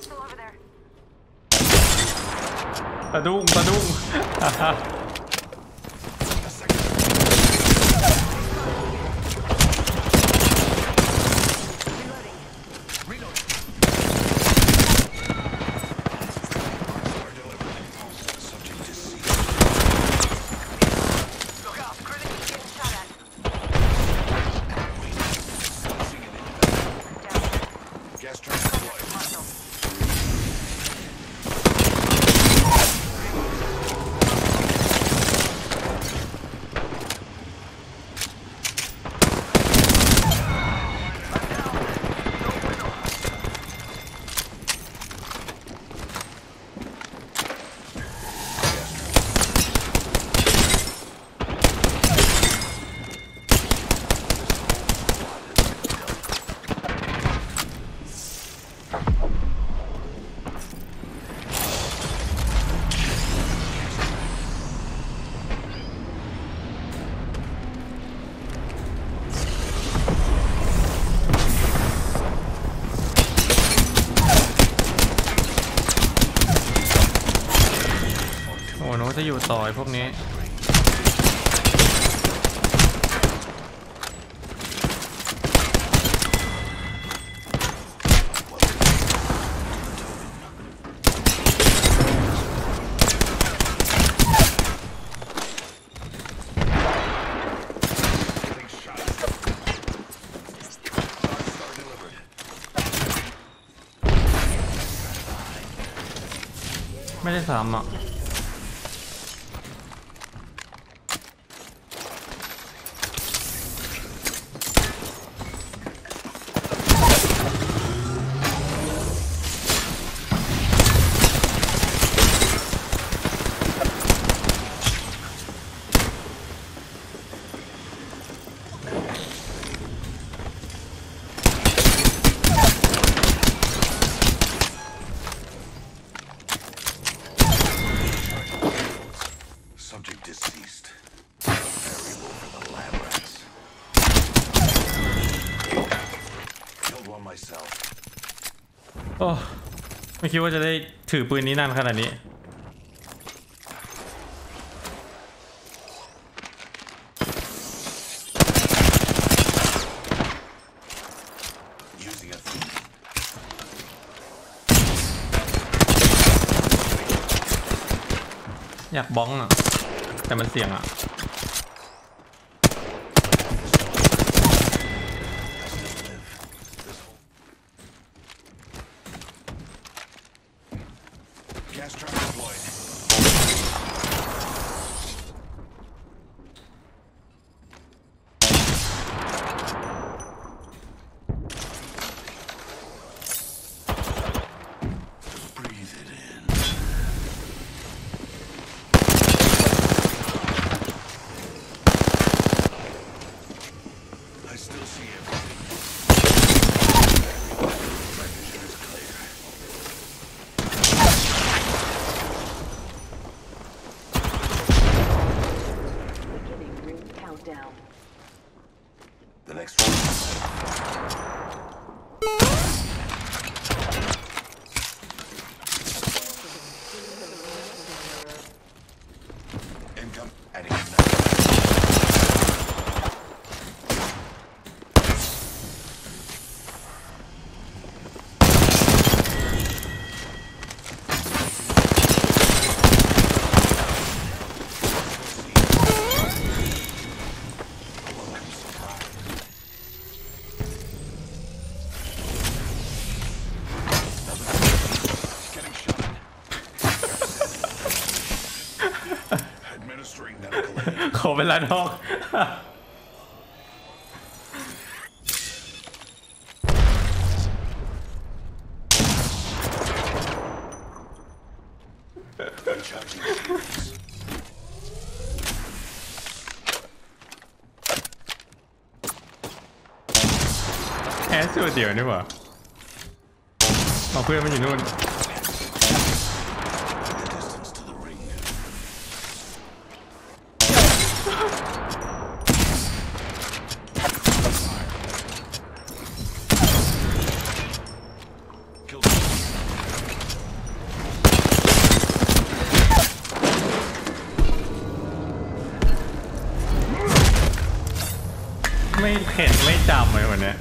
สะดุ้งสะดุ้งจะอยู่ต่อยพวกนี้ไม่ได้ซ้ำอ่ะโอ้ไม่คิดว่าจะได้ถือปืนนี้นานขนาดนี้อยากบ้องอ่ะแต่มันเสี่ยงอ่ะขอเวลานอกแอสตัวเดียวนี่หว่าเอาเพื่อนมันอยู่นู่นเห็นไม่จำเลยวันนี้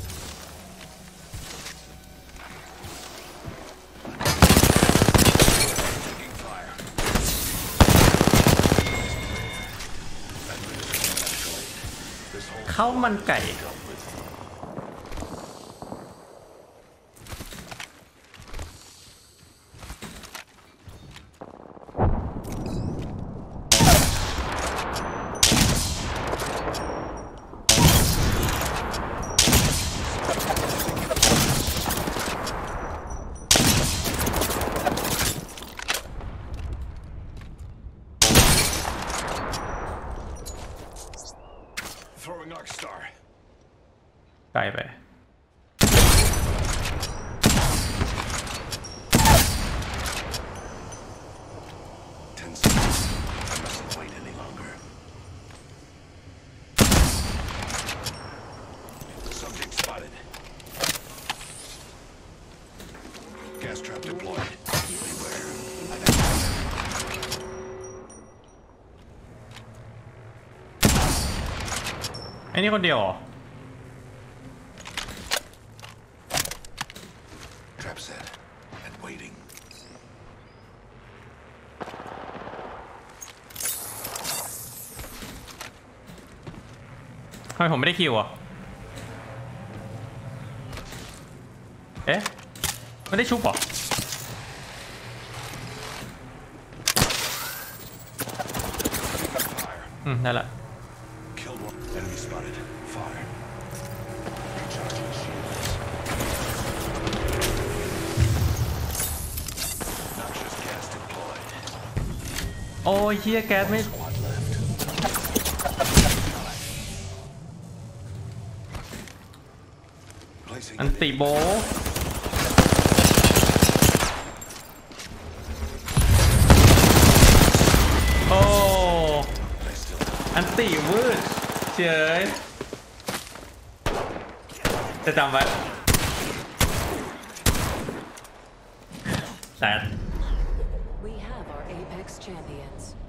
ข้าวมันไก่ไกลไปไอ้นี่คนเดียวเหรอทำไมผมไม่ได้คิวอ่ะเอ๊ะไม่ได้ชุบเหรอได้ละโอ้ยเฮียแก๊สไม่อันติโบโอ้อันติวืดเฉยจะจำไว้แต่ We have our Apex champions.